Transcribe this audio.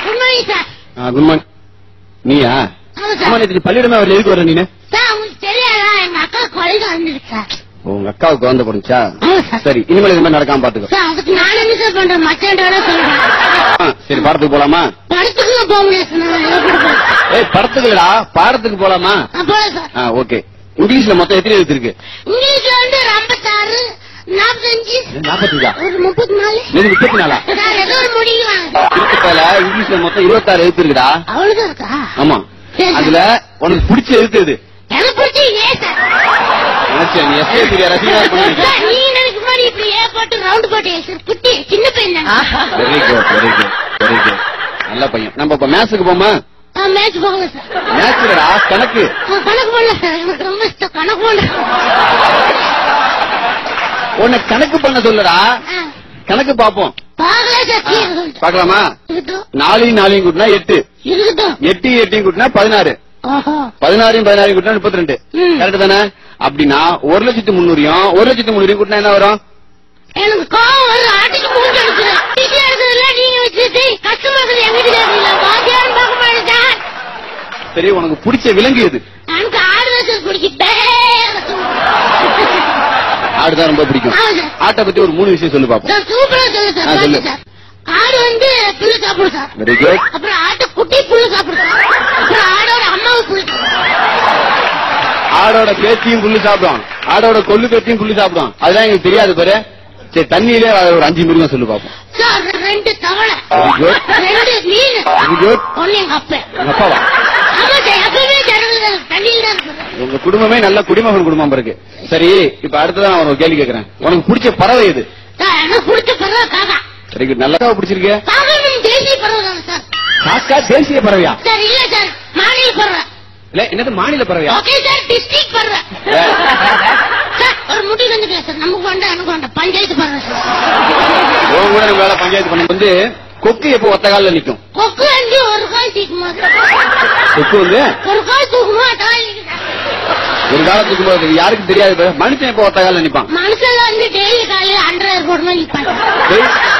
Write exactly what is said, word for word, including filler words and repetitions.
Good morning sir. Good morning. நீயா? பள்ளியிடமே அவர் எதுக்கு வர நீ? சார் உங்களுக்கு தெரியாதா, எங்க அக்கா குழந்தை வந்துருக்கு சார். உங்க அக்காவுக்கு குழந்தை போடுச்சா? சரி, இனிமேல் இது மாதிரி நடக்காம பாத்துக்கோ. சார் அதுக்கு நான் என்ன சார் பண்றேன், மச்சான் சொல்றேன். சரி, படத்துக்கு போலாமா? படத்துக்கு போக முடியாது. ஏய் படத்துக்குடா, பாடத்துக்கு போலாமா? Sir okay. இங்கிலீஷ்ல மொத்தம் எத்தனை எழுத்து இருக்கு? இங்கிலீஷ்ல வந்து ஐம்பத்தாறு, நாற்பத்தஞ்சு, நாற்பத்தஞ்சா, ஒரு முப்பத்தி நாலு, முப்பத்தி நாலா? ஏதோ ஒரு முடிவாங்க. இங்கிலீஷ்ல மொத்தம் இருபத்தாறு எழுத்து இருக்குடா. அவ்வளவுதான் இருக்கா? ஆமா. அதுல உனக்கு பிடிச்ச எழுத்து எது? எனக்கு பிடிச்ச ஏ சார். நீ எஸ்ஏ சீரியா ரசிகா பண்ணுவீங்க. நீ எனக்கு முன்னாடி இப்படி ஏ போட்டு ரவுண்ட் போட்டு சார் குட்டி சின்ன பையன். Very good very good very good, நல்ல பையன். நம்ம இப்ப மேட்சுக்கு போமா? மேட்ச் போகல சார். மேட்ச்லடா கணக்கு. கணக்கு பண்ணல சார், எனக்கு ரொம்ப இஷ்டம் கணக்கு பண்ண. உன்னை கணக்கு பண்ண சொல்லுடா. கணக்கு பாப்போம். பாக்கலாமா? நாலையும் நாலையும் கூட்டினா எட்டு, எட்டு எட்டையும் கூட்டினா பதினாறு, பதினாறையும் பதினாறையும் கூட்டினா முப்பத்தி ரெண்டு. கரெக்ட் தானே? அப்படின்னா ஒரு லட்சத்து முன்னூறையும் ஒரு லட்சத்து முன்னூறையும் கூட்டினா என்ன வரும்? எனக்கு கோவம் வரும். ஆட்டுக்கு மூஞ்சி எடுக்கிறேன். நீங்க வச்சுட்டு கஸ்டமர் எங்கிட்ட பார்க்க மாட்டேன். சரி, உனக்கு பிடிச்ச விலங்கு எது? எனக்கு ஆடு வச்சு பிடிக்கிட்டே. ஆடுதான் ரொம்ப பிடிக்கும். ஆட்டை பத்தி ஒரு மூணு விஷயம் சொல்லு பாப்போம். சூப்பரா சொல்லு சார். ஆடு வந்து புல்லு சாப்பிடும் சார். Very good. அப்புறம் ஆட்டு குட்டி புல்லு சாப்பிடும் சார். அப்புறம் ஆடோட அம்மாவும் புல்லு. ஆடோட பேத்தியும் புல்லு சாப்பிடும், ஆடோட கொள்ளு பேத்தியும் புல்லு சாப்பிடும். அதெல்லாம் எங்களுக்கு தெரியாது பாரு. சரி, தண்ணியிலே ஒரு அஞ்சு மிருகம் சொல்லு பாப்போம். சார் ரெண்டு தவளை, ரெண்டு மீன், ஒன்னு எங்க அப்பா. எங்க அப்பாவா? ஆமா சார், எப்பவுமே தண்ணியில் தான் இருக்கு. உங்க குடும்பமே நல்ல குடிமகன் குடும்பம் இருக்கு. சரி, இப்ப அடுத்ததான் ஒரு கேள்வி கேட்கறேன். உனக்கு பிடிச்ச பறவை எது? எனக்கு பிடிச்ச பறவை காக்கா. சரி, நல்லா பிடிச்சிருக்க. தேசிய பறவை தான் சார். காக்கா தேசிய பறவையா? சார் இல்ல சார், மாநில பறவை. இல்ல, என்னது மாநில பறவையா? ஓகே சார், டிஸ்ட்ரிக்ட் பறவை. ஒரு முடிவு வந்து சார், நமக்கு வேண்டாம் எனக்கு வேண்டாம், பஞ்சாயத்து பறவை சார். உங்க கூட நம்ம வேலை பஞ்சாயத்து பண்ண வந்து கொக்கு எப்போ ஒத்த காலில் நிக்கும்? கொக்கு வந்து ஒரு கால் தூக்குமா? கொக்கு வந்து ஒரு கால் தூக்குமா? ஒரு காலம் தூக்கும் போது யாருக்கும் தெரியாது. மனுஷன் எப்போ ஒத்த காலில் நிப்பான்? மனுஷன் வந்து டெய்லி காலையில் அண்டர் போடணும் நிப்பாங்க.